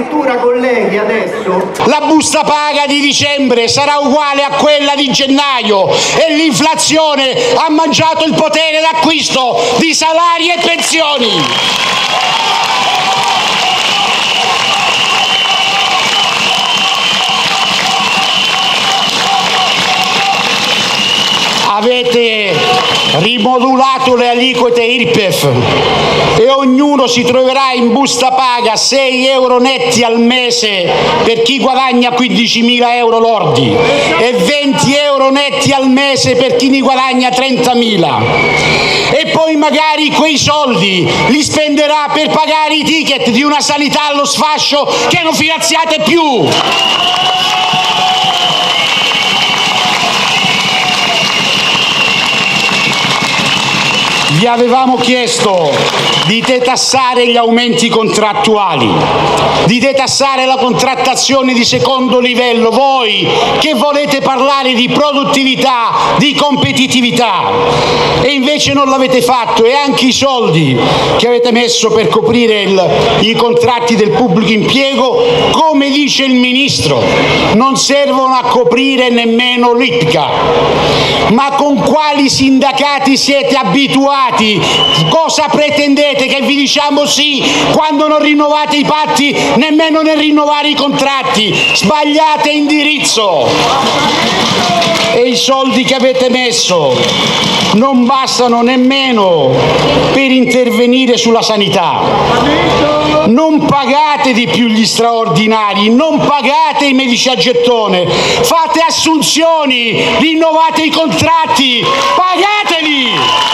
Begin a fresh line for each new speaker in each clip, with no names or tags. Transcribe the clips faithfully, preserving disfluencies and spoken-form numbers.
addirittura, colleghi, adesso
la busta paga di dicembre sarà uguale a quella di gennaio e l'inflazione ha mangiato il potere d'acquisto di salari e pensioni. Avete rimodulato le aliquote I R P E F e ognuno si troverà in busta paga sei euro netti al mese per chi guadagna quindicimila euro lordi e venti euro netti al mese per chi ne guadagna trentamila. E poi magari quei soldi li spenderà per pagare i ticket di una sanità allo sfascio che non finanziate più. Vi avevamo chiesto di detassare gli aumenti contrattuali, di detassare la contrattazione di secondo livello, voi che volete parlare di produttività, di competitività, e invece non l'avete fatto, e anche i soldi che avete messo per coprire il, i contratti del pubblico impiego, come dice il Ministro, non servono a coprire nemmeno l'I P C A. Ma con quali sindacati siete abituati? Cosa pretendete? Che vi diciamo sì quando non rinnovate i patti, nemmeno nel rinnovare i contratti? Sbagliate indirizzo. E i soldi che avete messo non bastano nemmeno per intervenire sulla sanità. Non pagate di più gli straordinari, non pagate i medici a gettone, fate assunzioni, rinnovate i contratti, pagateli!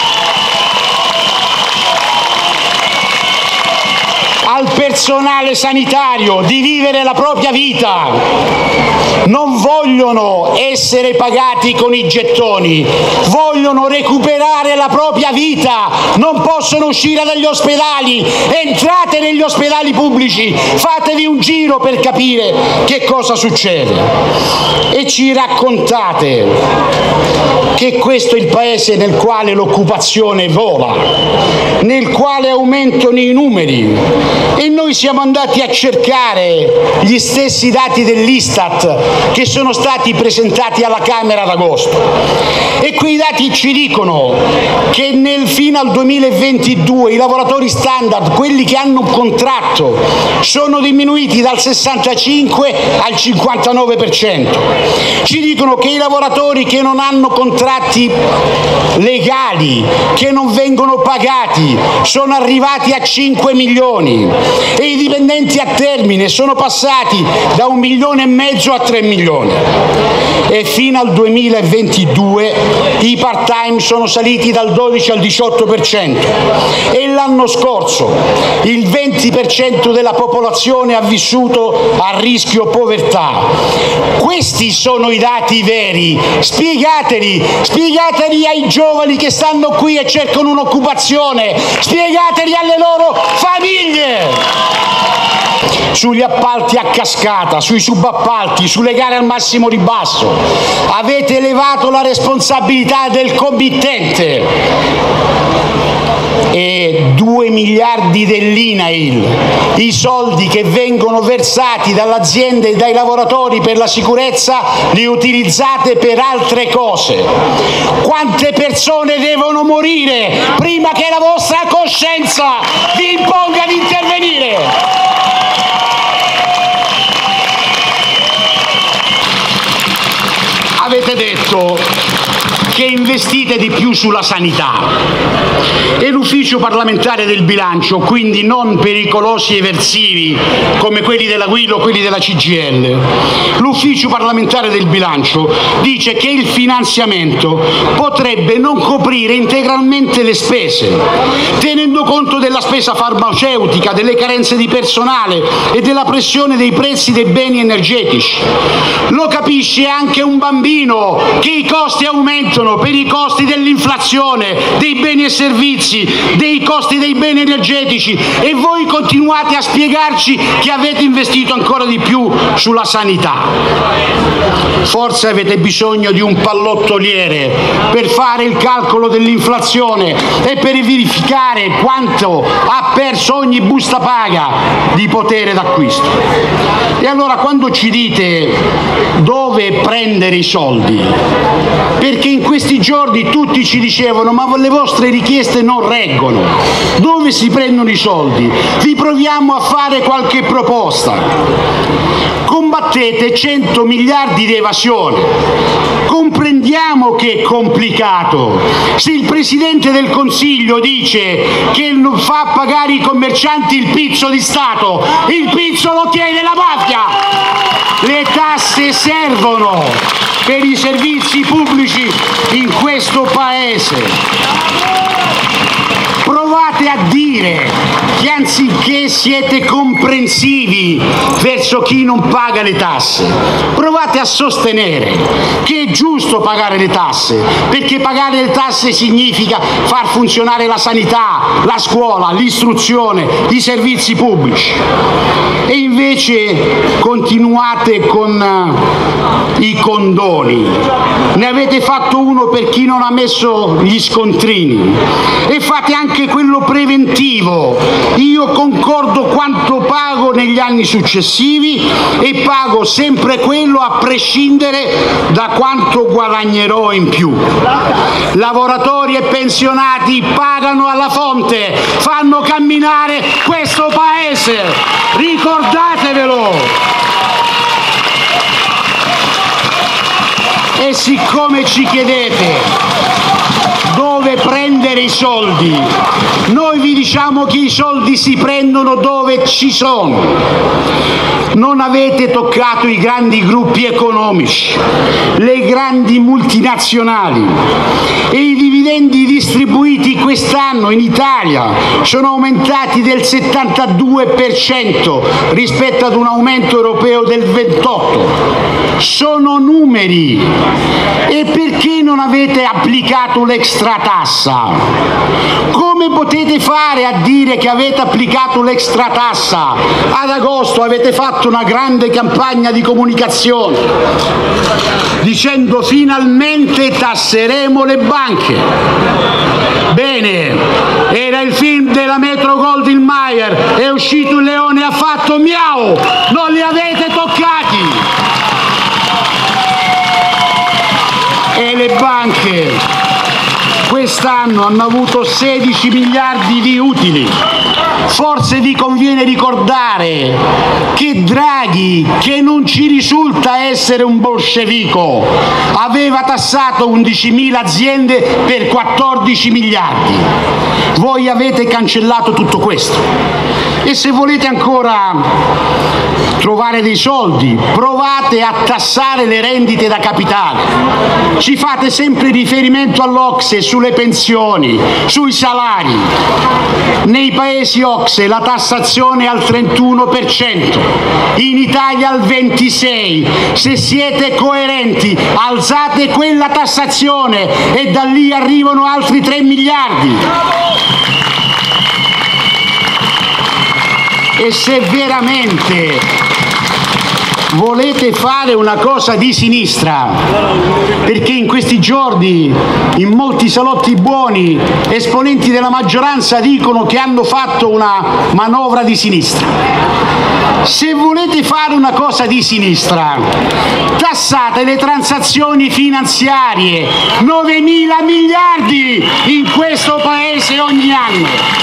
Al personale sanitario di vivere la propria vita. Non vogliono essere pagati con i gettoni, vogliono recuperare la propria vita, non possono uscire dagli ospedali. Entrate negli ospedali pubblici, fatevi un giro per capire che cosa succede. E ci raccontate che questo è il paese nel quale l'occupazione vola, nel quale aumentano i numeri. E noi siamo andati a cercare gli stessi dati dell'Istat che sono stati presentati alla Camera ad agosto, e quei dati ci dicono che nel, fino al duemilaventidue i lavoratori standard, quelli che hanno un contratto, sono diminuiti dal sessantacinque al cinquantanove per cento. Ci dicono che i lavoratori che non hanno contratti legali, che non vengono pagati, sono arrivati a cinque milioni. E i dipendenti a termine sono passati da un milione e mezzo a tre milioni, e fino al duemilaventidue i part-time sono saliti dal dodici al diciotto per cento, e l'anno scorso il venti per cento della popolazione ha vissuto a rischio povertà. Questi sono i dati veri, spiegateli, spiegateli ai giovani che stanno qui e cercano un'occupazione, spiegateli alle loro famiglie. Sugli appalti a cascata, sui subappalti, sulle gare al massimo ribasso avete elevato la responsabilità del committente, e due miliardi dell'I N A I L, i soldi che vengono versati dalle aziende e dai lavoratori per la sicurezza, li utilizzate per altre cose. Quante persone devono morire prima che la vostra coscienza vi imponga di intervenire? Avete detto che investite di più sulla sanità, e l'ufficio parlamentare del bilancio, quindi non pericolosi eversivi come quelli della Guido o quelli della C G I L, l'ufficio parlamentare del bilancio dice che il finanziamento potrebbe non coprire integralmente le spese, tenendo conto della spesa farmaceutica, delle carenze di personale e della pressione dei prezzi dei beni energetici. Lo capisce anche un bambino che i costi aumentano per i costi dell'inflazione, dei beni e servizi, dei costi dei beni energetici, e voi continuate a spiegarci che avete investito ancora di più sulla sanità. Forse avete bisogno di un pallottoliere per fare il calcolo dell'inflazione e per verificare quanto ha perso ogni busta paga di potere d'acquisto. E allora quando ci dite dove prendere i soldi, perché in questi giorni tutti ci dicevano ma le vostre richieste non reggono, dove si prendono i soldi? Vi proviamo a fare qualche proposta. Combattete cento miliardi di evasione. Comprendiamo che è complicato. Se il Presidente del Consiglio dice che non fa pagare i commercianti il pizzo di Stato, il pizzo lo tiene la mafia. Le tasse servono per i servizi pubblici in questo Paese. Provate a dire che anziché siete comprensivi verso chi non paga le tasse, provate a sostenere che è giusto pagare le tasse, perché pagare le tasse significa far funzionare la sanità, la scuola, l'istruzione, i servizi pubblici. E invece continuate con i condoni. Ne avete fatto uno per chi non ha messo gli scontrini e fate anche quello preventivo. Io concordo quanto pago negli anni successivi e pago sempre quello a prescindere da quanto guadagnerò in più. Lavoratori e pensionati pagano alla fonte, fanno camminare questo Paese, ricordatevelo. E siccome ci chiedete dove prendere i soldi, noi vi diciamo che i soldi si prendono dove ci sono. Non avete toccato i grandi gruppi economici, le grandi multinazionali, e i dividendi distribuiti quest'anno in Italia sono aumentati del settantadue per cento rispetto ad un aumento europeo del ventotto per cento. Sono numeri. E perché non avete applicato l'extra tassa? Come potete fare a dire che avete applicato l'extra tassa? Ad agosto avete fatto una grande campagna di comunicazione dicendo finalmente tasseremo le banche. Bene, era il film della Metro Goldwyn Mayer, è uscito il leone e ha fatto miau, non li avete toccati. E le banche quest'anno hanno avuto sedici miliardi di utili. Forse vi conviene ricordare che Draghi, che non ci risulta essere un bolscevico, aveva tassato undicimila aziende per quattordici miliardi. Voi avete cancellato tutto questo. E se volete ancora trovare dei soldi, provate a tassare le rendite da capitale. Ci fate sempre riferimento all'Ocse sulle pensioni, sui salari. Nei paesi Ocse la tassazione è al trentuno per cento, in Italia al ventisei per cento. Se siete coerenti, alzate quella tassazione e da lì arrivano altri tre miliardi. E se veramente volete fare una cosa di sinistra, perché in questi giorni in molti salotti buoni esponenti della maggioranza dicono che hanno fatto una manovra di sinistra, se volete fare una cosa di sinistra, tassate le transazioni finanziarie, novemila miliardi in questo Paese ogni anno.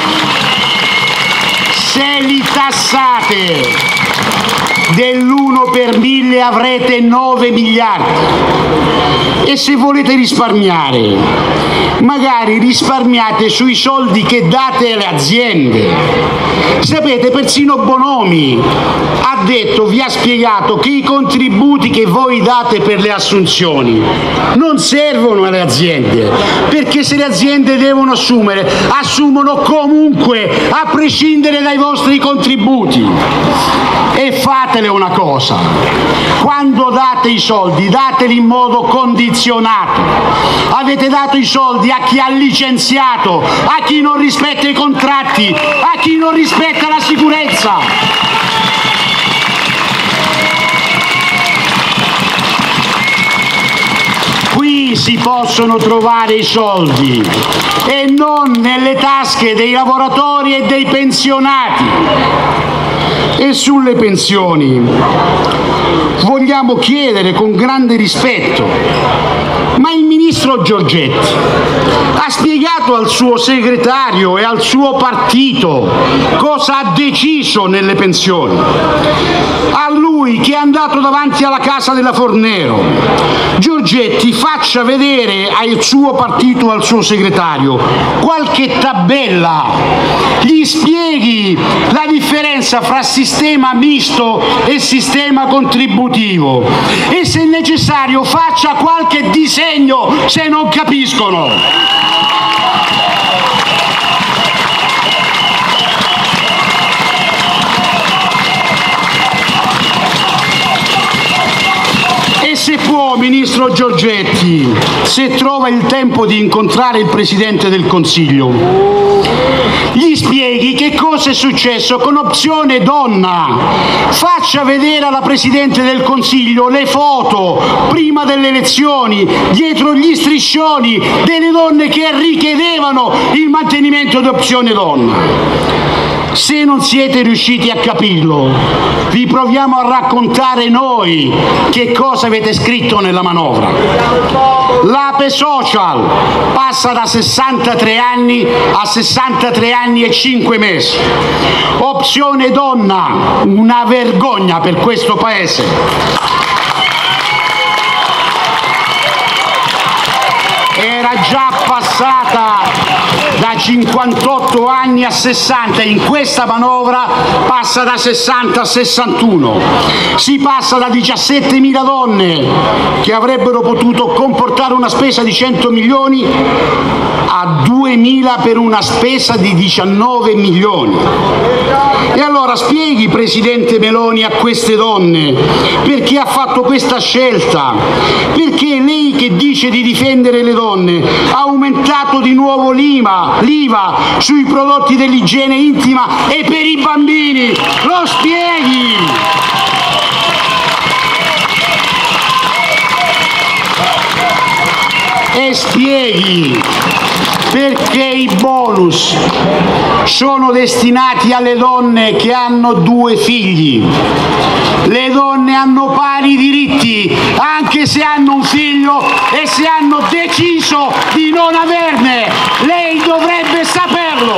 Se li tassate dell'uno per mille avrete nove miliardi. E se volete risparmiare, magari risparmiate sui soldi che date alle aziende. Sapete, persino Bonomi ha detto, vi ha spiegato che i contributi che voi date per le assunzioni non servono alle aziende, perché se le aziende devono assumere, assumono comunque, a prescindere dai vostri contributi. E fatele una cosa, quando date i soldi, dateli in modo condizionato. Avete dato i soldi a chi ha licenziato, a chi non rispetta i contratti, a chi non rispetta la sicurezza. Qui si possono trovare i soldi e non nelle tasche dei lavoratori e dei pensionati. E sulle pensioni vogliamo chiedere con grande rispetto, ma il ministro Giorgetti ha spiegato al suo segretario e al suo partito cosa ha deciso nelle pensioni? A lui che è andato davanti alla casa della Fornero, Giorgetti faccia vedere al suo partito e al suo segretario qualche tabella, gli spieghi la differenza fra sistema misto e sistema contributivo e se necessario faccia qualche disegno se non capiscono. E se può, ministro Giorgetti, se trova il tempo di incontrare il Presidente del Consiglio, gli spieghi che cosa è successo con Opzione Donna. Faccia vedere alla Presidente del Consiglio le foto prima delle elezioni, dietro gli striscioni, delle donne che richiedevano il mantenimento di Opzione Donna. Se non siete riusciti a capirlo, vi proviamo a raccontare noi che cosa avete scritto nella manovra. L'Ape Social passa da sessantatré anni a sessantatré anni e cinque mesi. Opzione Donna, una vergogna per questo Paese. Era già passata da cinquantotto anni a sessanta, in questa manovra passa da sessanta a sessantuno. Si passa da diciassettemila donne che avrebbero potuto comportare una spesa di cento milioni a duemila per una spesa di diciannove milioni. E allora spieghi, Presidente Meloni, a queste donne perché ha fatto questa scelta, perché lei che dice di difendere le donne ha aumentato di nuovo l'I V A sui prodotti dell'igiene intima e per i bambini. Lo spieghi! E spieghi perché i bonus sono destinati alle donne che hanno due figli. Le donne hanno pari diritti anche se hanno un figlio e se hanno deciso di non averne. Lei dovrebbe saperlo.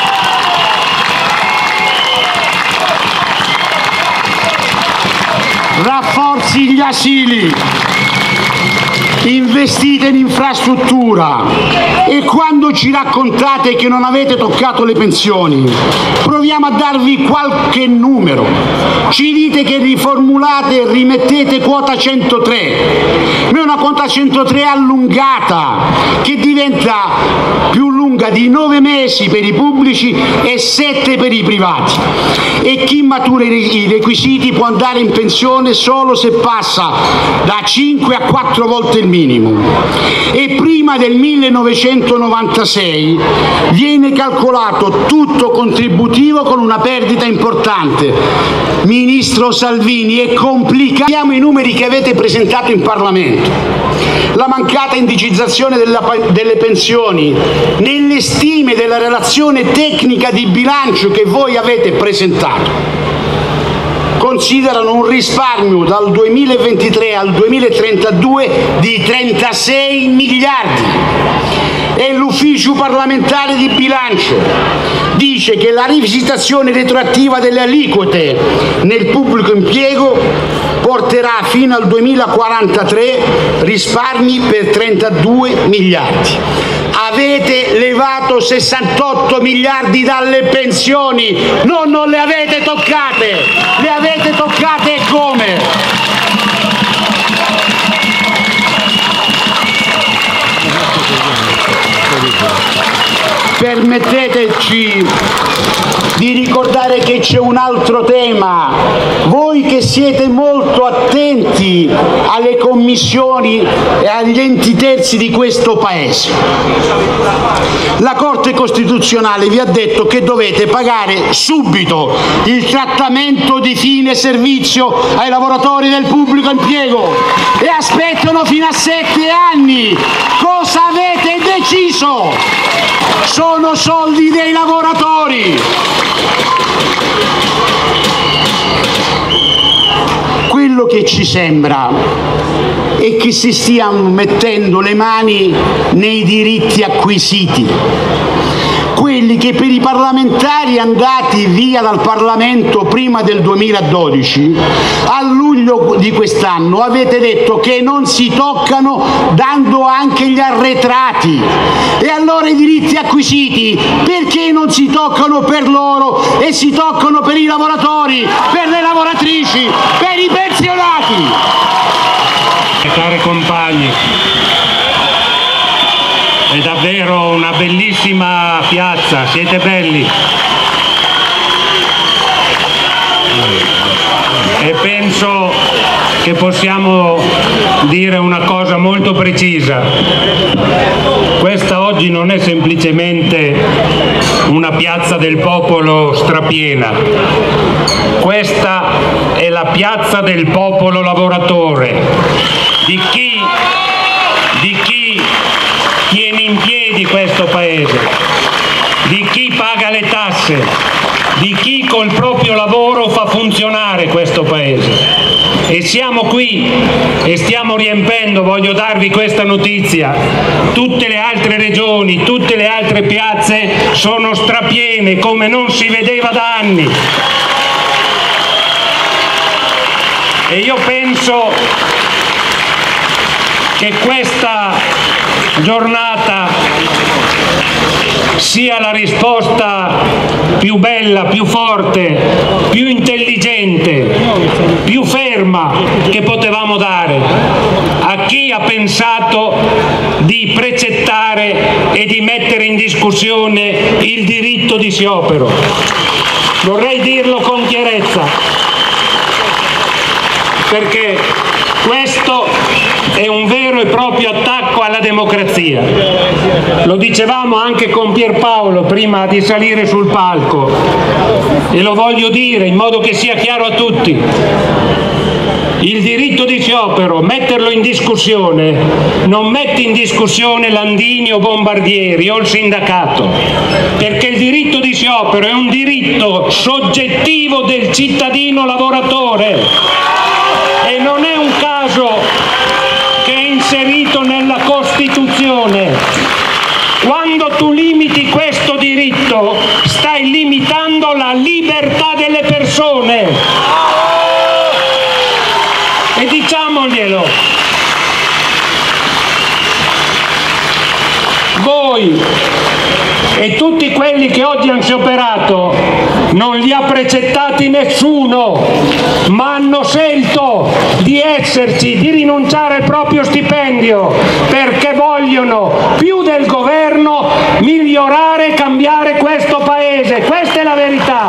Rafforzi gli asili, investite in infrastruttura e quando ci raccontate che non avete toccato le pensioni, proviamo a darvi qualche numero. Ci dite che riformulate e rimettete quota centotré, ma è una quota centotré allungata che diventa più lunga di nove mesi per i pubblici e sette per i privati. E chi matura i requisiti può andare in pensione solo se passa da cinque a quattro volte il minimo. E prima del millenovecentonovantasei viene calcolato tutto contributivo con una perdita importante. Ministro Salvini, è complicato. Vediamo i numeri che avete presentato in Parlamento. La mancata indicizzazione della, delle pensioni nelle stime della relazione tecnica di bilancio che voi avete presentato considerano un risparmio dal duemilaventitré al duemilatrentadue di trentasei miliardi. E l'ufficio parlamentare di bilancio dice che la rivisitazione retroattiva delle aliquote nel pubblico impiego porterà fino al duemilaquarantatré risparmi per trentadue miliardi. avete levato sessantotto miliardi dalle pensioni, no, non le avete toccate, le avete toccate e come? Permetteteci di ricordare che c'è un altro tema. Voi che siete molto attenti alle commissioni e agli enti terzi di questo Paese, la Corte Costituzionale vi ha detto che dovete pagare subito il trattamento di fine servizio ai lavoratori del pubblico impiego e aspettano fino a sette anni. Cosa avete deciso? Sono soldi dei lavoratori. Quello che ci sembra è che si stiano mettendo le mani nei diritti acquisiti, quelli che per i parlamentari andati via dal Parlamento prima del duemiladodici, a luglio di quest'anno avete detto che non si toccano, dando anche gli arretrati. E allora i diritti acquisiti perché non si toccano per loro e si toccano per i lavoratori, per le lavoratrici, per i pensionati?
Cari compagni, è davvero una bellissima piazza, siete belli. E penso che possiamo dire una cosa molto precisa. Questa oggi non è semplicemente una piazza del popolo strapiena, questa è la piazza del popolo lavoratore, di chi, di chi tiene in piedi questo Paese, di chi paga le tasse, di chi col proprio lavoro fa funzionare questo Paese. E siamo qui e stiamo riempendo, voglio darvi questa notizia, tutte le altre regioni, tutte le altre piazze sono strapiene come non si vedeva da anni. E io penso che questa giornata sia la risposta più bella, più forte, più intelligente, più ferma che potevamo dare a chi ha pensato di precettare e di mettere in discussione il diritto di sciopero. Vorrei dirlo con chiarezza, perché questo è un vero e proprio attacco alla democrazia. Lo dicevamo anche con Pierpaolo prima di salire sul palco e lo voglio dire in modo che sia chiaro a tutti. Il diritto di sciopero, metterlo in discussione, non mette in discussione Landini o Bombardieri o il sindacato, perché il diritto di sciopero è un diritto soggettivo del cittadino lavoratore e non è un caso che è inserito nella Costituzione. Quando tu limiti questo diritto, stai limitando la libertà delle persone. E diciamoglielo, voi e tutti quelli che oggi hanno scioperato non li ha precettati nessuno, ma hanno scelto di esserci, di rinunciare al proprio stipendio perché vogliono più del governo migliorare e cambiare questo Paese. Questa è la verità.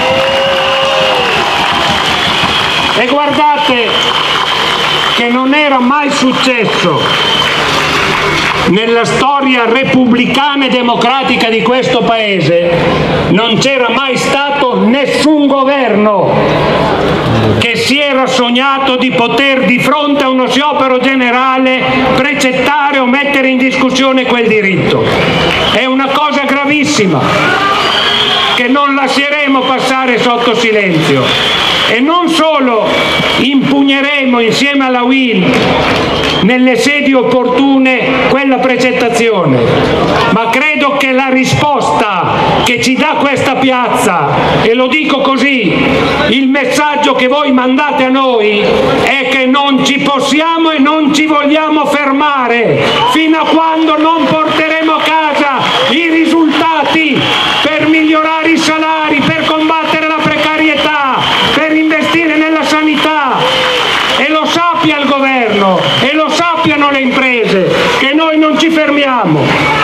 E guardate che non era mai successo nella storia repubblicana e democratica di questo Paese, non c'era mai stato nessun governo che si era sognato di poter di fronte a uno sciopero generale precettare o mettere in discussione quel diritto. È una cosa gravissima che non lasceremo passare sotto silenzio. E non solo impugneremo insieme alla U I L nelle sedi opportune quella precettazione, ma credo che la risposta che ci dà questa piazza, e lo dico così, il messaggio che voi mandate a noi è che non ci possiamo e non ci vogliamo fermare fino a quando non porteremo a casa i risultati per migliorare i salari, per combattere la precarietà, per investire nella sanità. E lo sappia il governo, e lo sappiano le imprese, che noi non ci fermiamo.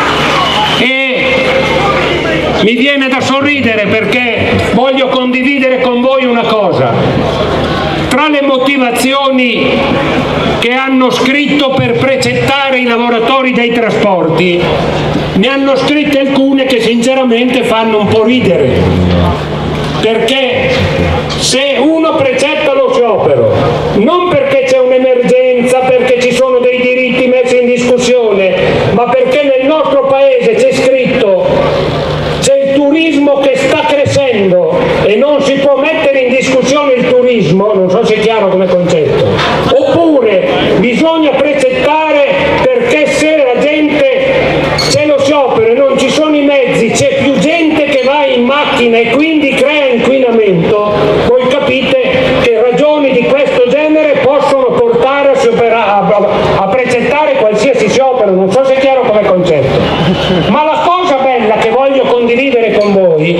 E mi viene da sorridere perché voglio condividere con voi una cosa. Tra le motivazioni che hanno scritto per precettare i lavoratori dei trasporti, ne hanno scritte alcune che sinceramente fanno un po' ridere. Perché se uno precetta lo sciopero, non perché c'è un'emergenza, perché ci sono dei diritti messi in discussione, ma perché nel nostro paese c'è scritto, c'è il turismo che sta crescendo e non si può mettere in discussione il turismo, non so se è chiaro come concetto, oppure bisogna precettare perché se la gente c'è lo sciopero e non ci sono i mezzi, c'è più gente che va in macchina e quindi crea inquinamento, voi capite che ragioni di questo genere possono portare a, sciopera, a, a precettare qualsiasi sciopero, non so se è chiaro come concetto. Ma la cosa bella che voglio condividere con voi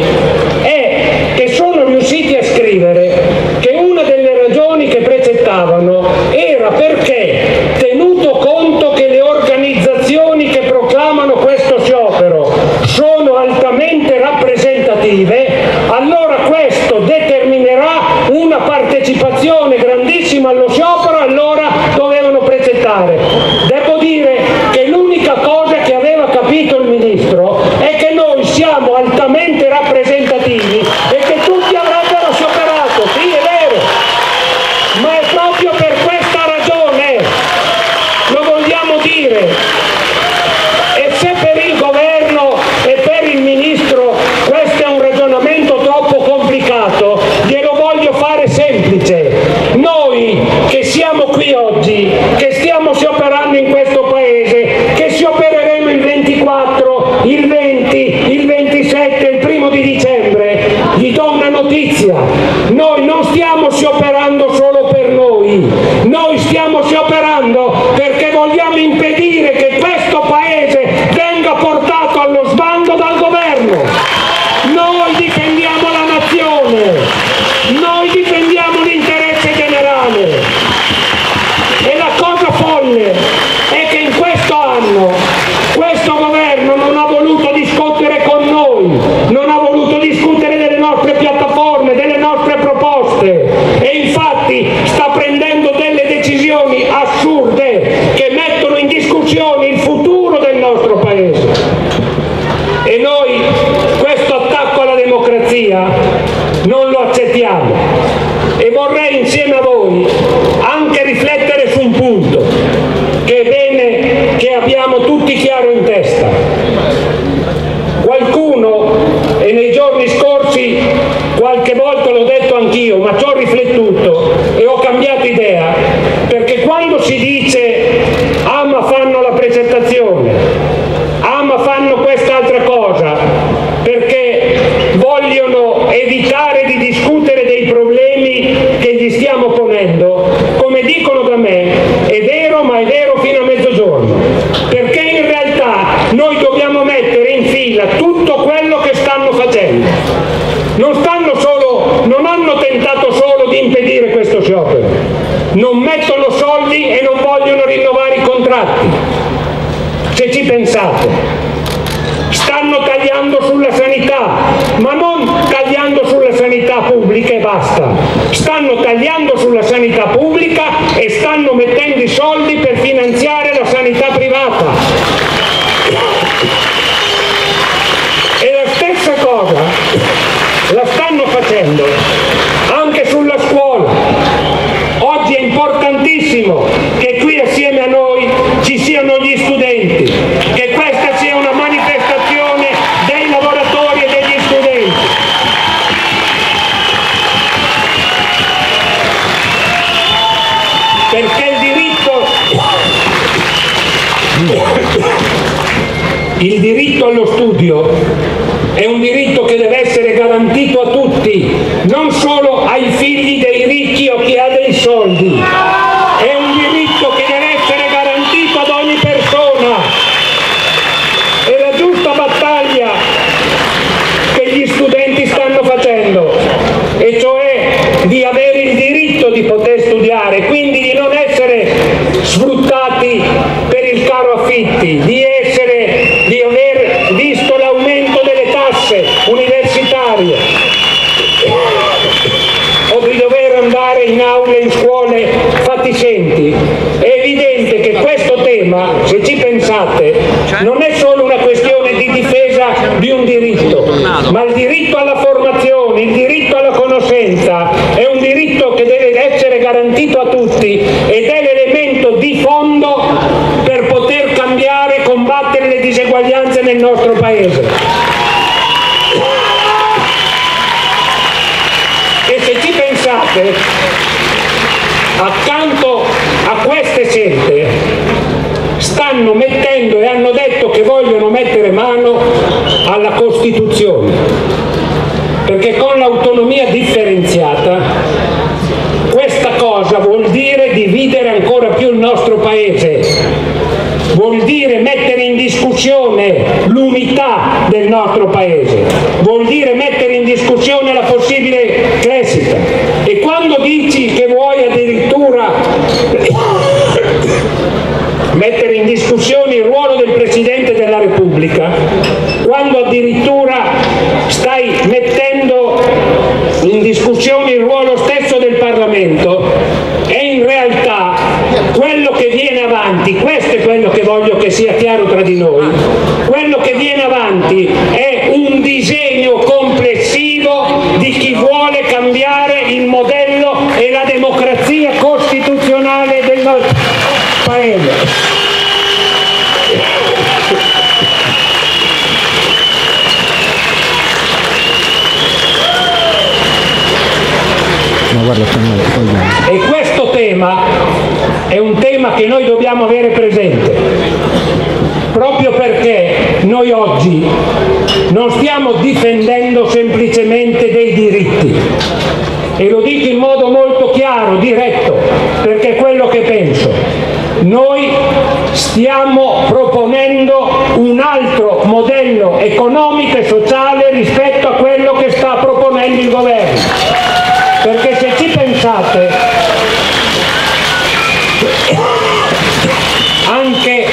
è che sono riusciti a scrivere che una delle ragioni che precettavano era perché, tenuto conto che le organizzazioni che proclamano questo sciopero sono altamente rappresentative, allora questo determinerà una partecipazione grandissima allo sciopero, allora dovevano precettare. Devo dire che l'unica cosa che aveva capito il ministro è che noi siamo altamente rappresentativi e che tutti avrebbero scioperato, sì è vero, ma è proprio per questa ragione, lo vogliamo dire. E se per il governo e per il ministro questo è un ragionamento troppo complicato, glielo voglio fare semplice. Noi che siamo qui oggi, che stiamo scioperando in questo paese, che sciopereremo il ventiquattro, il venti, il ventisette, il primo di dicembre, gli do una notizia: noi non stiamo scioperando solo per noi, noi stiamo scioperando perché vogliamo impedire che questo paese venga portato allo sbando dal governo. Noi difendiamo la nazione, noi difendiamo l'interesse generale. E la cosa folle è che in questo anno questo governo non ha voluto discutere con noi, non ha voluto discutere delle nostre piattaforme, delle nostre proposte, e infatti sta prendendo delle decisioni assurde che mettono in discussione il futuro del nostro paese. E noi questo attacco alla democrazia non lo accettiamo, e vorrei insieme a voi anche riflettere su un punto che è bene che abbiamo tutti chiaro in testa. Qualcuno, e nei giorni scorsi qualche volta l'ho detto anch'io, ma ci ho riflettuto e ho cambiato idea, perché quando si dice ah ma fanno la precettazione, ah ma fanno quest'altra cosa, perché vogliono evitare di discutere dei problemi che gli stiamo ponendo, come dicono da me, è vero, ma è vero fino a mezzogiorno, perché in realtà noi dobbiamo mettere in fila tutto quello che stanno facendo. Non stanno solo, non hanno tentato solo di impedire questo sciopero, non mettono soldi e non vogliono rinnovare i contratti. Se ci pensate, stanno tagliando sulla sanità, ma non tagliando sulla sanità pubblica e basta, stanno tagliando sulla sanità pubblica e stanno mettendo i soldi per finanziare la sanità privata. E la stessa cosa la stanno facendo anche sulla scuola. Oggi è importantissimo che qui assieme a noi ci siano gli studenti, che questa sia una manifestazione dei lavoratori e degli studenti. Perché il diritto, il diritto allo studio è un diritto che deve essere garantito a tutti, non solo ai figli dei ricchi o chi ha dei soldi. È un diritto che deve essere garantito ad ogni persona. E la giusta battaglia di avere il diritto di poter studiare, quindi di non essere sfruttati per il caro affitti, di essere, di aver visto l'aumento delle tasse universitarie o di dover andare in aule, in scuole fatiscenti. È evidente che questo tema, se ci pensate, non è solo una questione di difesa di un diritto, ma il diritto alla formazione, il diritto alla conoscenza è un diritto che deve essere garantito a tutti ed è l'elemento di fondo per poter cambiare e combattere le diseguaglianze nel nostro Paese. E se ci pensate, accanto a queste scelte stanno mettendo e hanno detto che vogliono mettere mano alla Costituzione, perché con l'autonomia differenziata questa cosa vuol dire dividere ancora più il nostro Paese, vuol dire mettere in discussione l'unità del nostro Paese, vuol dire mettere in discussione la possibile crescita. E quando dici che vuoi addirittura mettere in discussione il ruolo del Presidente della Repubblica, quando addirittura stai mettendo in discussione il ruolo stesso del Parlamento, e in realtà quello che viene avanti, questo è quello che voglio che sia chiaro tra di noi, quello che viene avanti è un disegno complessivo di chi vuole cambiare il modello e la democrazia costituzionale del nostro Paese. E questo tema è un tema che noi dobbiamo avere presente, proprio perché noi oggi non stiamo difendendo semplicemente dei diritti, e lo dico in modo molto chiaro, diretto, perché è quello che penso. Noi stiamo proponendo un altro modello economico e sociale rispetto a quello che sta proponendo il governo, perché se ci pensate, anche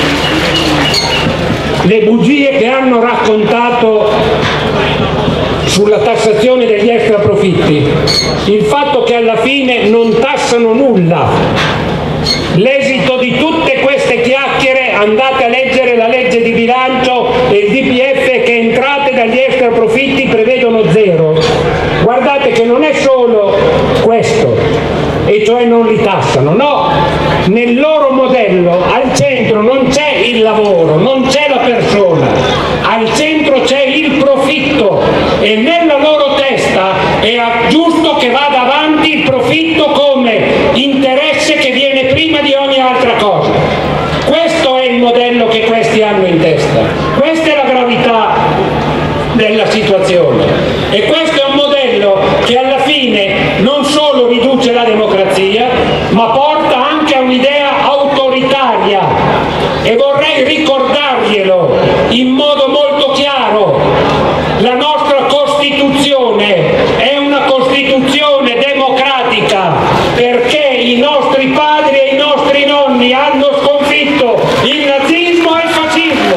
le bugie che hanno raccontato sulla tassazione degli extraprofitti, il fatto che alla fine non tassano nulla, l'esito di tutte queste chiacchiere, andate a leggere la legge di bilancio e il D P F, che entrate dagli extraprofitti prevedono zero. Guardate che non è solo questo, e cioè non li tassano, no, nel loro modello al centro non c'è il lavoro, non c'è la persona, al centro c'è il profitto, e nella loro testa è giusto che vada avanti il profitto come interesse che viene prima di ogni altra cosa. Questo è il modello che questi hanno in testa, questa è la gravità della situazione, e questo è un modello che alla fine non solo riduce la democrazia, ma porta anche a un'idea autoritaria. E vorrei ricordarglielo in modo molto chiaro: la nostra Costituzione è una Costituzione democratica, perché i nostri padri e i nostri nonni hanno sconfitto il nazismo e il fascismo,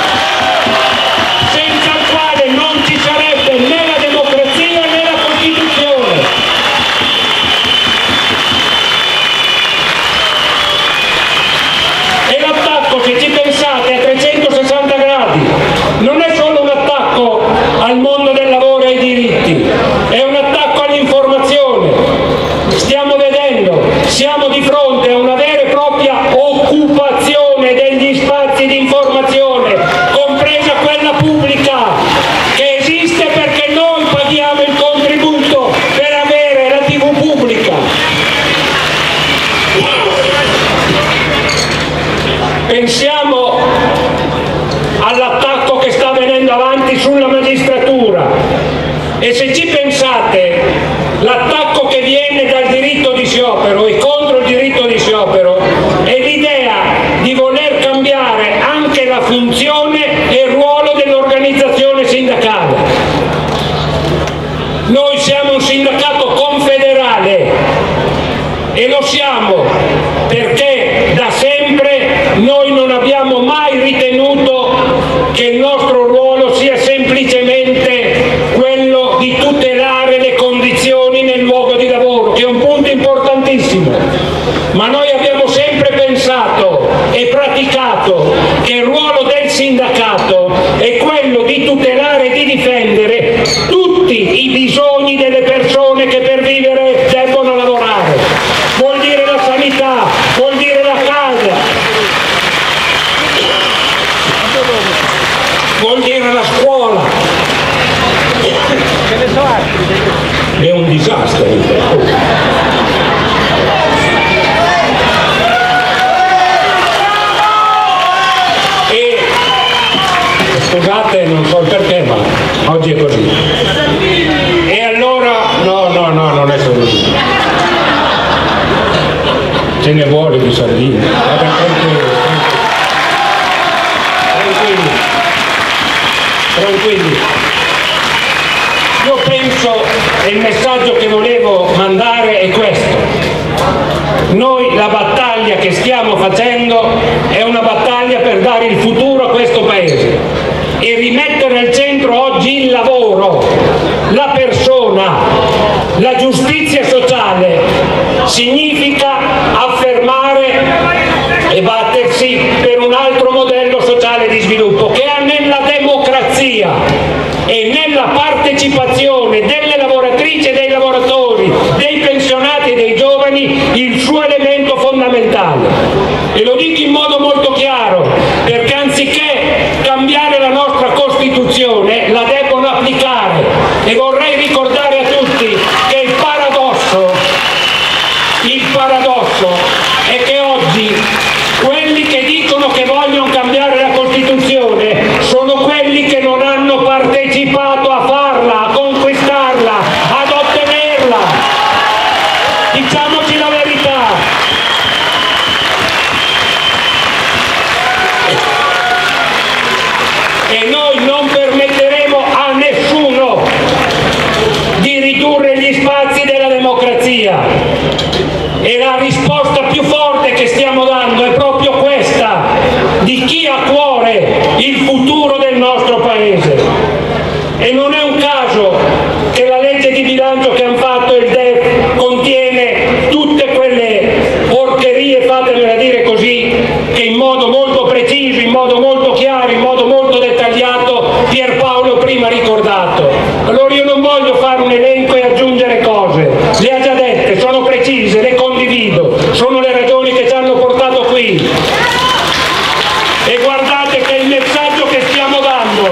senza il quale non ci sarebbe né la democrazia né la Costituzione. E l'attacco, se ci pensate, a trecentosessanta gradi, non è solo un attacco al mondo del lavoro e ai diritti, è un attacco all'informazione. Stiamo vedendo, siamo di fronte a una vera e propria occupazione degli spazi di informazione, compresa quella pubblica, che esiste perché noi paghiamo il contributo per avere la tivù pubblica. Pensiamo all'attacco che sta venendo avanti sulla magistratura, e se ci pensate, l'attacco che viene dal diritto di sciopero e contro il diritto di sciopero è l'idea di voler cambiare anche la funzione e il ruolo dell'organizzazione sindacale. Noi siamo un sindacato confederale e lo siamo perché da sempre noi non abbiamo mai ritenuto che il nostro ruolo sia semplicemente quello di tutelare le condizioni nel luogo di lavoro, che è un punto importantissimo, ma noi abbiamo sempre pensato e praticato che il ruolo del sindacato è quello di tutelare e di difendere tutti i bisogni delle persone che per vivere debbono lavorare. Vuol dire la sanità, vuol dire la casa, vuol dire la scuola. È un disastro. E scusate, non so perché, ma oggi è così. E allora, no, no, no, non è solo così. Ce ne vuole di sardine. Tranquilli, tranquilli. Io penso, e il messaggio che volevo mandare è questo: noi la battaglia che stiamo facendo è una battaglia per dare il futuro a questo Paese e rimettere al centro oggi il lavoro, la persona, la giustizia sociale. Significa affermare e battersi per un altro modello sociale di sviluppo che ha nella democrazia e nella partecipazione delle lavoratrici e dei lavoratori, dei pensionati e dei giovani il suo elemento fondamentale. E lo dico in modo molto chiaro, perché anziché cambiare la nostra Costituzione la debbono applicare. E vorrei ricordare a tutti che il paradosso, il paradosso è che oggi quelli che dicono che vogliono cambiare la Costituzione sono quelli che non hanno partecipato a farla, a conquistarla, ad ottenerla. Diciamoci la verità. E noi non permetteremo a nessuno di ridurre gli spazi della democrazia. E la risposta più forte che stiamo dando è proprio questa, di chi ha a cuore il futuro del nostro Paese. E non è un caso che la legge di bilancio che hanno fatto il D E F contiene tutte quelle porcherie, fatemela dire così, che in modo molto preciso, in modo molto chiaro, in modo molto dettagliato Pierpaolo prima ha ricordato. Allora io non voglio fare un elenco e aggiungere cose, le ha già dette, sono precise, le condivido, sono le ragioni che ci hanno portato qui. E guardate che il messaggio che stiamo dando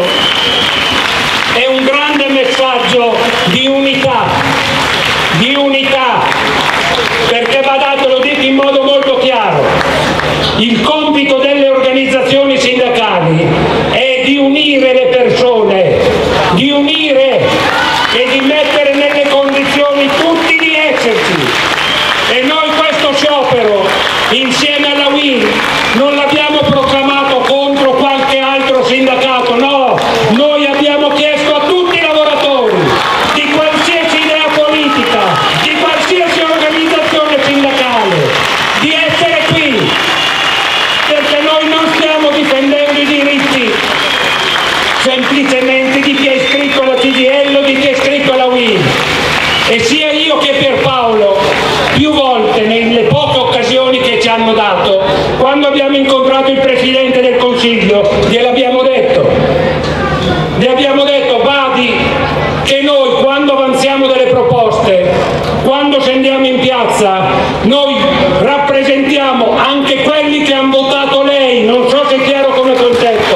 è un grande messaggio di unità, di unità, perché badate, lo dico in modo molto chiaro, il compito delle organizzazioni sindacali è di unire le persone, di unire e di mettere nelle condizioni tutti di esserci. E noi questo sciopero insieme alla U I L non l'abbiamo proclamato contro qualche altro sindacato, no, noi abbiamo chiesto a tutti i lavoratori di qualsiasi idea politica, di qualsiasi organizzazione sindacale, di essere qui, perché noi non stiamo difendendo i diritti semplicemente di chi è iscritto alla C D L o di chi è iscritto alla U I L. E sia io che Pierpaolo più volte nelle poche occasioni che ci hanno dato, quando abbiamo incontrato il Presidente del Consiglio, gliel'abbiamo detto, gli abbiamo detto: badi che noi quando avanziamo delle proposte, quando scendiamo in piazza, noi rappresentiamo anche quelli che hanno votato lei, non so se è chiaro come concetto,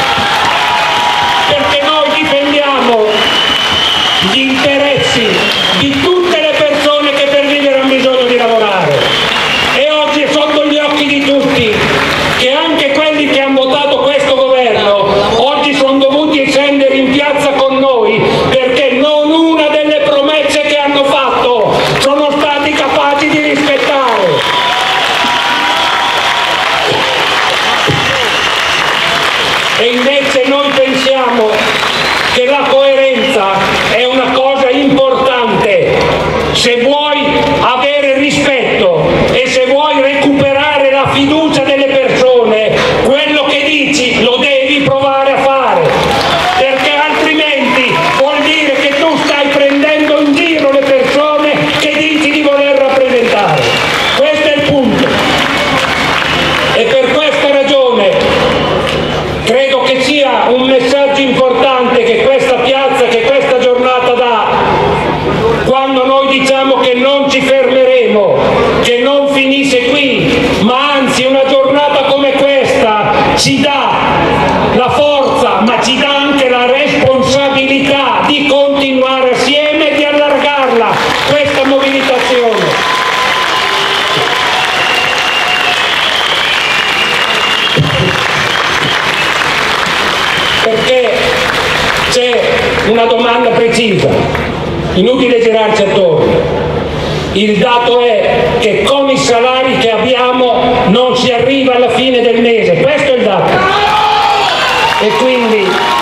perché noi difendiamo gli interessi di tutte le persone che per vivere hanno bisogno di lavorare. E oggi è sotto gli occhi di tutti che anche quelli che hanno votato questo governo oggi sono dovuti scendere in piazza con noi, perché non una delle promesse che hanno fatto sono stati capaci di rispettare. E invece noi pensiamo che la coerenza è una cosa importante. Se vuoi avere rispetto diciamo che non ci fermeremo, che non finisce qui, ma anzi una giornata come questa ci dà la forza, ma ci dà anche la responsabilità di continuare assieme e di allargarla, questa mobilitazione. Perché c'è una domanda precisa, inutile girarci attorno. Il dato è che con i salari che abbiamo non si arriva alla fine del mese, questo è il dato. E quindi,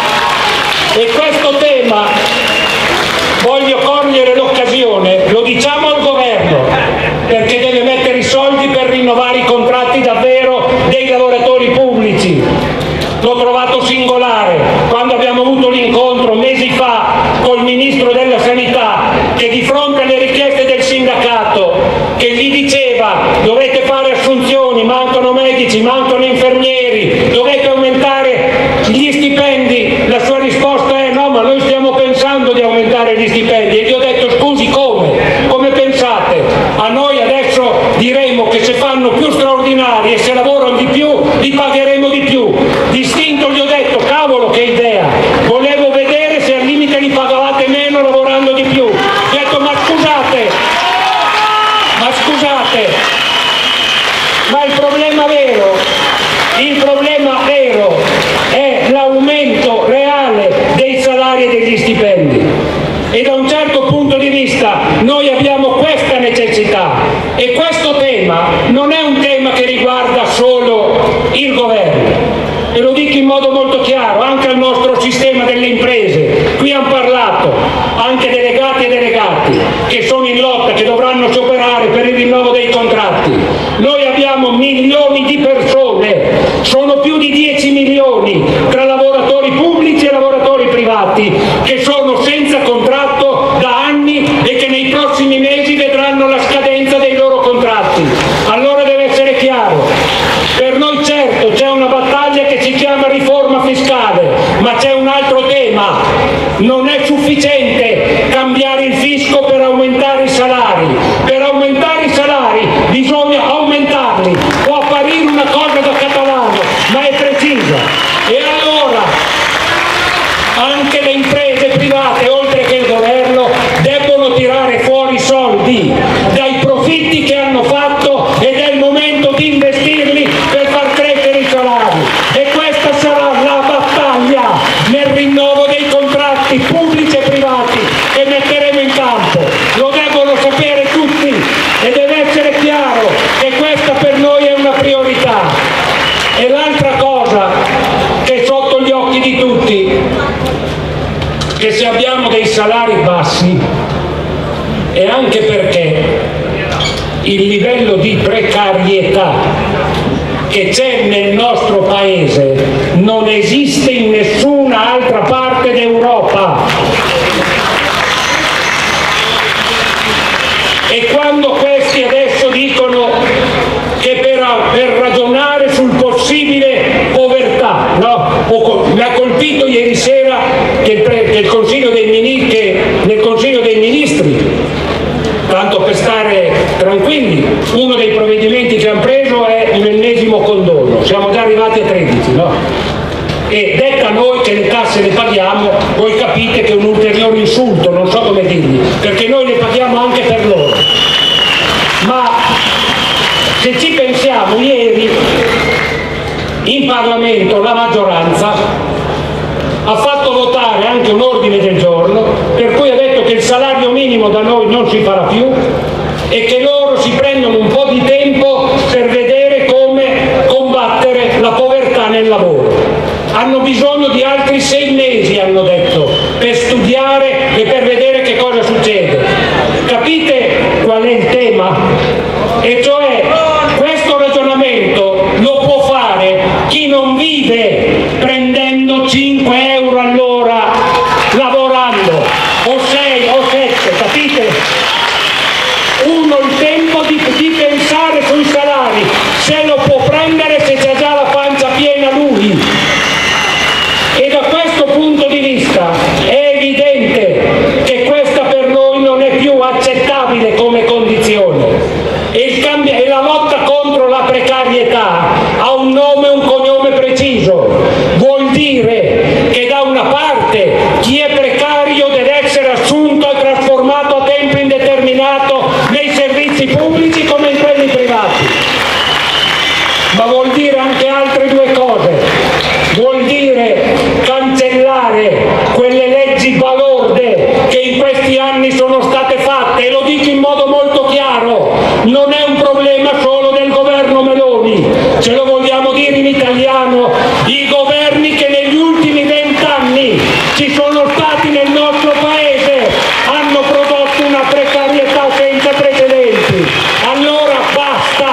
e questo tema, voglio cogliere l'occasione, lo diciamo al governo, perché deve mettere i soldi per rinnovare i contratti davvero dei lavoratori pubblici. L'ho trovato singolare quando abbiamo avuto l'incontro mesi fa col Ministro della Sanità, che di fronte alle richieste del sindacato che gli diceva dovete fare assunzioni, mancano medici, mancano infermieri, dovete aumentare gli stipendi, la sua risposta è no, ma noi stiamo pensando di aumentare gli stipendi. E gli ho detto scusi, come? Come pensate? A noi adesso diremo che se fanno più straordinari e se lavorano di più li pagheremo di più. Distinto gli ho detto, cavolo che idea, volevo vedere se al limite li pagavate meno lavorando di più. Ho detto ma scusate, ma scusate, ma il problema vero, il problema vero è l'aumento reale dei salari e degli stipendi. E da un certo punto di vista noi abbiamo questa necessità, e questo tema non è un tema che riguarda solo il governo. E lo dico in modo molto chiaro, anche al nostro sistema delle imprese. Qui hanno parlato anche delegati e delegati che sono in lotta, che dovranno scioperare per il rinnovo dei contratti. Noi abbiamo milioni di persone, sono più di dieci milioni tra lavoratori pubblici e lavoratori privati che sono senza contratto da anni e che nei prossimi mesi vedranno la scadenza dei loro contratti. Allora deve essere chiaro, per noi certo c'è una battaglia che si chiama riforma fiscale, ma c'è un altro tema: non è sufficiente cambiare il fisco per aumentare i salari. Per aumentare i salari bisogna aumentarli. Può apparire una cosa da catalano, ma è precisa. E allora anche le imprese private, oltre che il governo, debbono tirare fuori soldi dai profitti che hanno fatto, ed è il momento di investirli per far crescere i salari. E questa sarà la battaglia nel rinnovo dei contratti pubblici e privati che metteremo in campo. Lo devono sapere tutti e deve essere chiaro che questa per noi è una priorità. E l'altra cosa che è sotto gli occhi di tutti, che se abbiamo dei salari bassi è anche perché il livello di precarietà che c'è nel nostro paese non esiste in nessuna altra parte d'Europa. E quando questi adesso dicono che per, per ragionare sul possibile povertà, no? Mi ha colpito ieri sera che il, che il Consiglio dei Ministri, che nel Consiglio dei Ministri, tanto per stare tranquilli, uno dei provvedimenti che hanno preso è l'ennesimo condono, siamo già arrivati a tredici, no? E detta noi che le tasse le paghiamo, voi capite che è un ulteriore insulto, non so come dirgli, perché noi le paghiamo anche per loro. Ma se ci pensiamo, ieri in Parlamento la maggioranza ha fatto votare anche un ordine del giorno per cui ha detto che il salario minimo da noi non si farà più e che loro si prendono un po' di tempo per vedere come combattere la povertà nel lavoro. Hanno bisogno di altri sei mesi, hanno detto, per studiare e per vedere che cosa succede. Capite qual è il tema? E cioè questo ragionamento lo può fare chi non vive prendendo cinque euro all'ora lavorando, o sei o sette, capite? Uno il tempo di, di pensare sui salari, se lo può prendere se c'è già la pancia piena lui. E da questo punto di vista è evidente che questa per noi non è più accettabile come tutti. Allora basta,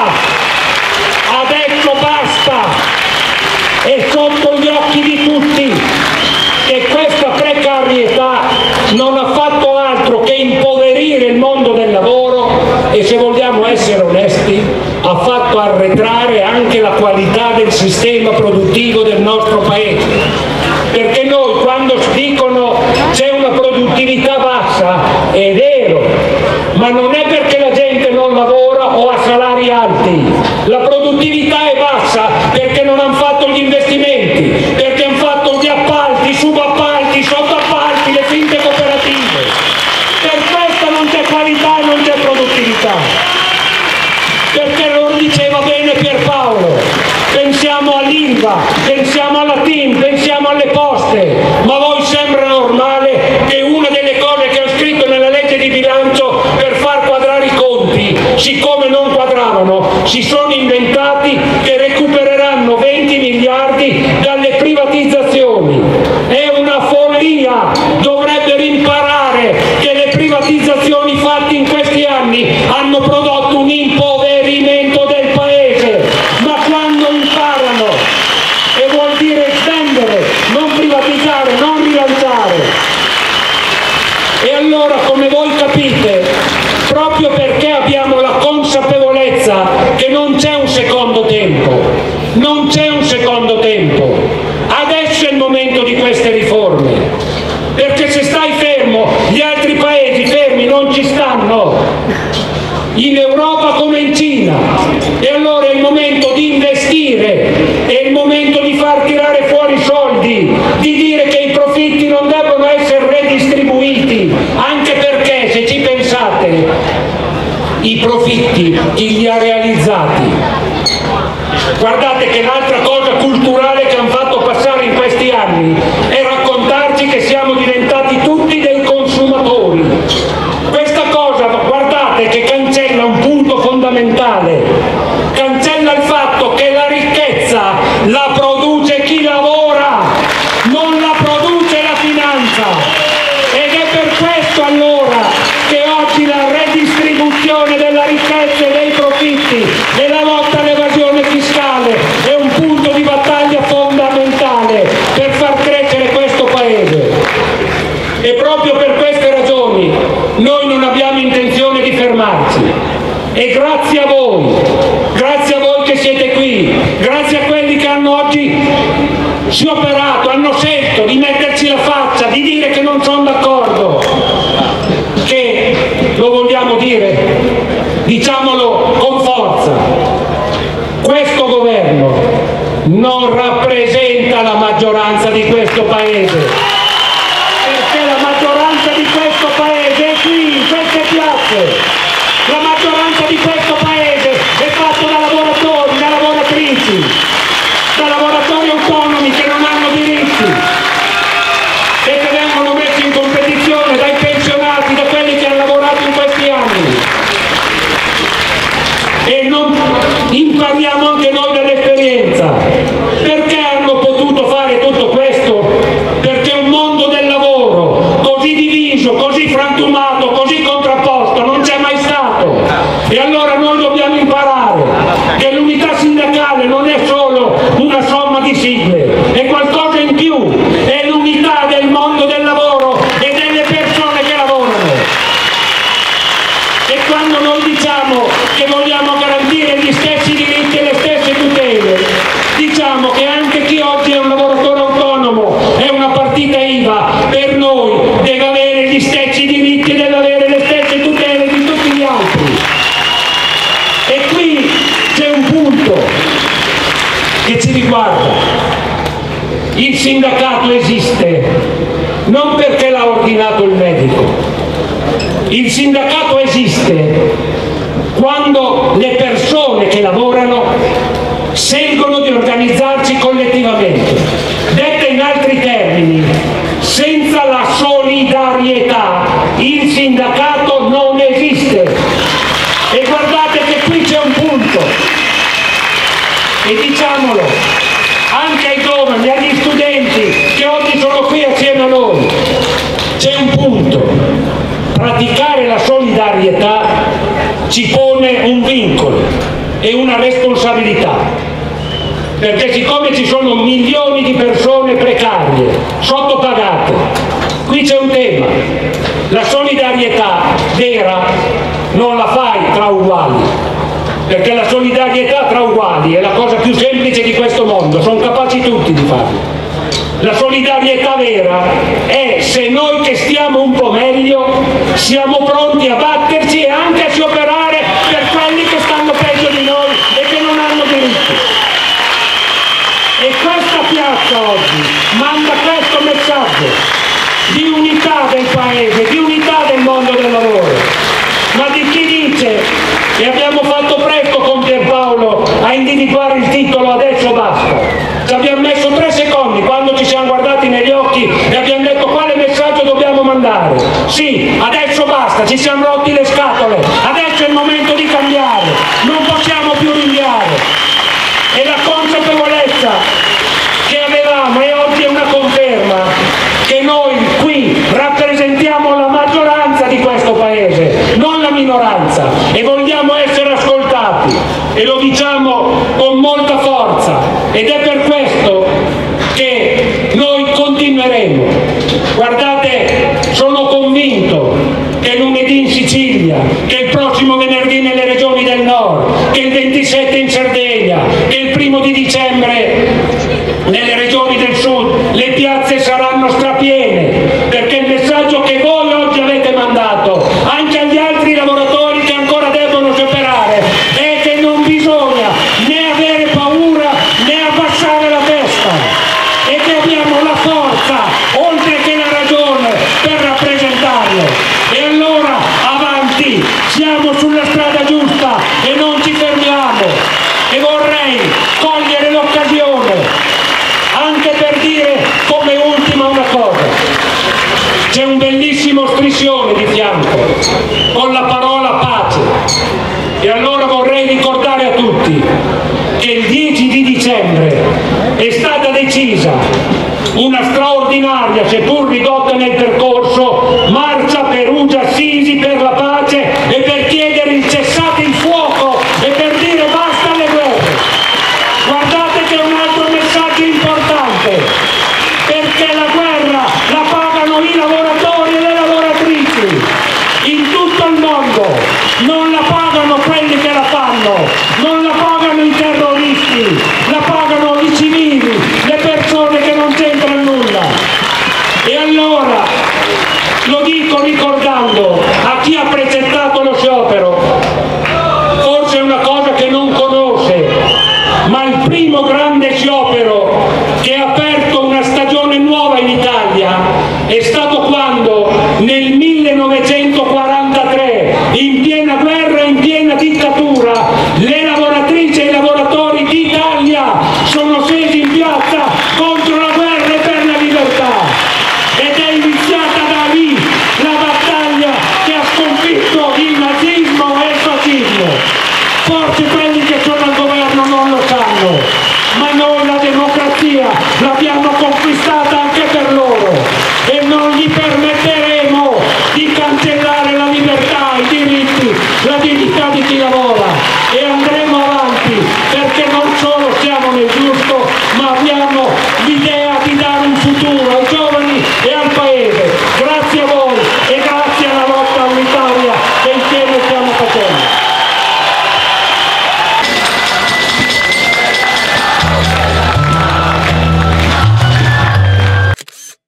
adesso basta. È sotto gli occhi di tutti che questa precarietà non ha fatto altro che impoverire il mondo del lavoro e, se vogliamo essere onesti, ha fatto arretrare anche la qualità del sistema produttivo del nostro paese. Perché noi, quando dicono c'è una produttività bassa, è vero, ma non è perché la gente non lavora o ha salari alti. La produttività è bassa perché non hanno fatto gli investimenti, perché hanno fatto gli appalti, subappalti, sottoappalti, le finte cooperative. Per questo non c'è qualità e non c'è produttività. Perché lo diceva bene Pierpaolo, pensiamo all'Ilva, pensiamo alla T I M, pensiamo alle poste, ma a voi sembra normale che una delle cose che ho scritto nella legge di bilancio per far quadrare i conti, siccome non quadravano, si sono inventati che recupereranno venti miliardi dalle privatizzazioni. È una follia, dovrebbero imparare che le privatizzazioni fatte in questi anni hanno prodotto un impoverimento del paese, ma quando imparano, e vuol dire spendere, non privatizzare, non rilanciare. E allora, come voi capite, proprio perché abbiamo la consapevolezza che non c'è un secondo tempo, non c'è un secondo tempo, adesso è il momento di queste riforme, perché se stai fermo, gli altri paesi fermi non ci stanno, in Europa come in Cina, e allora è il momento di investire, è il momento di far tirare fuori i soldi, di dire che i profitti non devono essere redistribuiti, anche perché, se ci pensate, i profitti chi li ha realizzati? Guardate che l'altra cosa culturale che hanno fatto passare in questi anni è raccontarci che siamo diventati tutti dei consumatori. Questa cosa, guardate, che cancella un punto fondamentale, cancella il fatto che la ricchezza la produce chi lavora, non la produce la finanza. Ed è per questo allora che oggi la redistribuzione della ricchezza e dei profitti e la lotta all'evasione fiscale è un punto di battaglia fondamentale per far crescere questo paese. E proprio per queste ragioni noi non abbiamo intenzione di fermarci. E grazie a voi, grazie a voi che siete qui, grazie a quelli che hanno oggi scioperato, hanno scelto di metterci la faccia, di dire che non sono d'accordo, che lo vogliamo dire, diciamolo con forza, questo governo non rappresenta la maggioranza di questo paese, perché la maggioranza di questo paese è qui, in queste piazze. La maggioranza di questo paese è fatta da lavoratori, da lavoratrici, da lavoratori autonomi che non hanno diritti e che vengono messi in competizione dai pensionati, da quelli che hanno lavorato in questi anni. E non impariamo anche noi dall'esperienza. Perché hanno potuto fare tutto questo? Perché un mondo del lavoro così diviso, così frantumato, così contrapposto non c'è mai stato. E allora noi dobbiamo imparare che l'unità sindacale non è solo una somma di sigle, è qualcosa in più, è l'unità del mondo del lavoro e delle persone che lavorano. E quando noi diciamo che vogliamo garantire gli stessi diritti e le stesse tutele, diciamo che anche chi oggi è un lavoratore autonomo, è una partita I V A, per noi deve avere gli stessi diritti e deve avere le stesse tutele di tutti gli altri. E qui c'è un punto che ci riguarda. Il sindacato esiste non perché l'ha ordinato il medico. Il sindacato esiste quando le persone che lavorano scelgono di organizzarsi collettivamente. Detta in altri termini, senza la solidarietà il sindacato non esiste. E guardate che qui c'è un punto, e diciamolo anche ai giovani, agli studenti che oggi sono qui assieme a noi, c'è un punto: praticare la solidarietà ci pone un vincolo e una responsabilità. Perché siccome ci sono milioni di persone precarie, sottopagate, qui c'è un tema: la solidarietà vera non la fai tra uguali, perché la solidarietà tra uguali è la cosa più semplice di questo mondo, sono capaci tutti di farlo. La solidarietà vera è se noi che stiamo un po' meglio siamo pronti a batterci e anche a scioperare per quelli che stanno peggio di noi e che non hanno diritti. E questa piazza oggi manda questo messaggio di unità del Paese, di unità del mondo del lavoro. Ma di chi dice, e abbiamo fatto presto con Pierpaolo a individuare il titolo "Adesso basta", ci abbiamo messo tre secondi quando ci siamo guardati negli occhi e abbiamo detto quale messaggio dobbiamo mandare. Sì, adesso basta, ci siamo rotti le scatole, adesso è il momento di cambiare, non possiamo più rinviare. E la consapevolezza che avevamo, e oggi è una conferma, che noi qui rappresentiamo la maggioranza di questo Paese, non la minoranza, e vogliamo essere ascoltati, e lo diciamo con molta forza, ed è per questo che noi continueremo. Guardate, sono convinto che lunedì in Sicilia, che il prossimo venerdì nelle regioni del nord, che il ventisette in Sardegna, che il primo di dicembre nelle regioni del sud, le piazze saranno strapiene, perché il messaggio che voi oggi avete mandato anche agli altri lavoratori che ancora devono scioperare è che non bisogna né avere paura né abbassare la testa, e che abbiamo la forza oltre che la ragione per rappresentarlo. E allora avanti, siamo sulla strada giusta e non ci fermiamo. E vorrei cogliere l'occasione anche per dire come ultima una cosa: c'è un bellissimo striscione di fianco con la parola pace, e allora vorrei ricordare a tutti che il dieci di dicembre è stata decisa una straordinaria, seppur ridotta nel percorso, marcia Perugia-Assisi per la pace e per chiedere il cessate il fuoco e per dire basta alle guerre. Guardate che è un altro messaggio importante, perché la guerra la pagano i lavoratori e le lavoratrici in tutto il mondo, non la pagano quelli che la fanno, non la pagano i terroristi, la pagano i civili, le persone che non c'entrano nulla. E allora lo dico ricordando a chi ha presentato lo sciopero, forse è una cosa che non conosce, ma il primo grande sciopero che ha aperto una stagione nuova in Italia è stato quando nel millenovecentoquarantatré, in piena guerra e in piena dittatura, le lavoratrici e i lavoratori d'Italia sono scesi in piazza contro la guerra e per la libertà. Ed è iniziata da lì la battaglia che ha sconfitto il nazismo e il fascismo. Forse